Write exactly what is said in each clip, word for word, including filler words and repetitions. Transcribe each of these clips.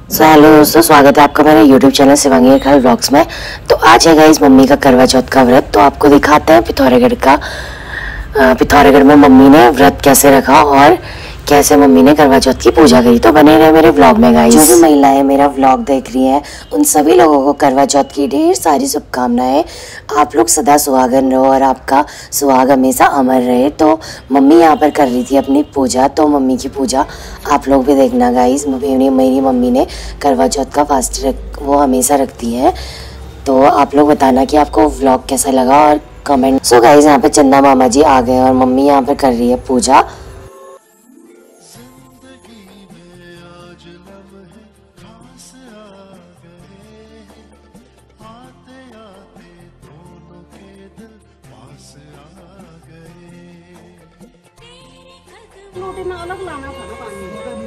So hello दोस्तों, स्वागत है आपका मेरे यूट्यूब चैनल शिवांगी खल व्लॉग्स में। तो आज है गाइस मम्मी का करवा चौथ का व्रत। तो आपको दिखाते हैं पिथौरागढ़ का पिथौरागढ़ में मम्मी ने व्रत कैसे रखा और कैसे मम्मी ने करवा चौथ की पूजा करी। तो बने रहे मेरे व्लॉग में गाइस। जो भी महिलाएं मेरा व्लॉग देख रही हैं उन सभी लोगों को करवा चौथ की ढेर सारी शुभकामनाएं। आप लोग सदा सुहागन रहो और आपका सुहाग हमेशा अमर रहे। तो मम्मी यहाँ पर कर रही थी अपनी पूजा, तो मम्मी की पूजा आप लोग भी देखना गाइस। मम्मी मेरी मम्मी ने करवा चौथ का फास्ट रख, वो हमेशा रखती हैं। तो आप लोग बताना कि आपको व्लॉग कैसा लगा और कमेंट। सो गाइस यहाँ पे चंदा मामा जी आ गए और मम्मी यहाँ पर कर रही है पूजा। लोटे में अलग लाना था ना पानी।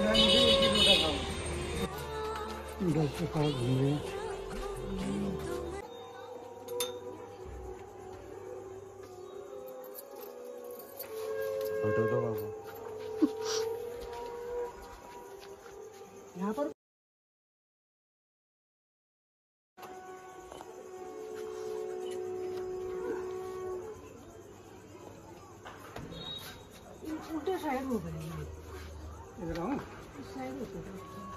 यहाँ पर उल्टे साइड हो गए। इधर आओ, इस साइड हो गए।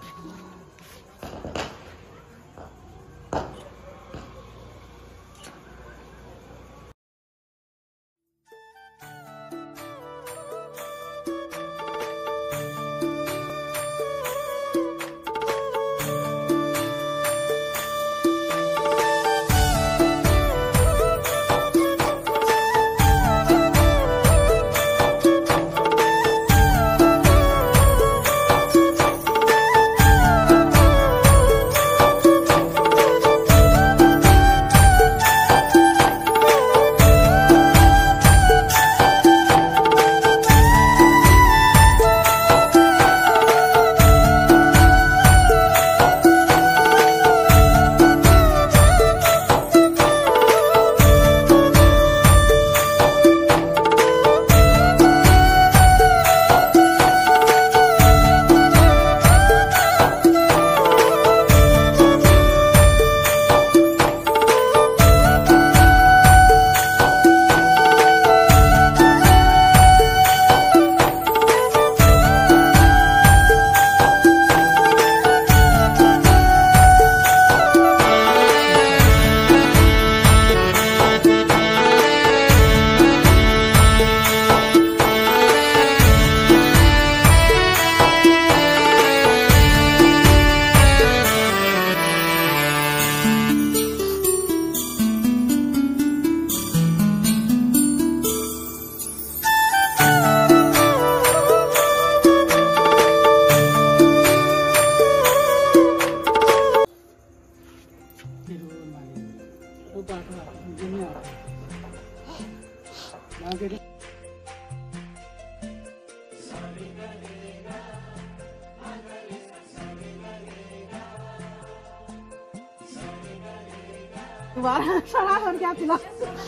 क्या पिला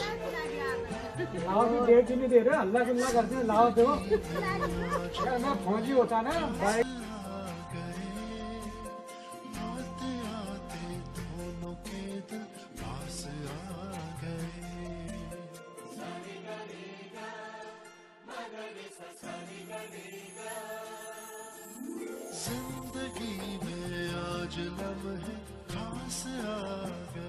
लाओ भी डेट ही नहीं दे रहे, हल्ला गुल्ला करते हैं। लाओ दो मैं फौजी होता ना भाई। जिंदगी में आज लम्हे खास आ गए।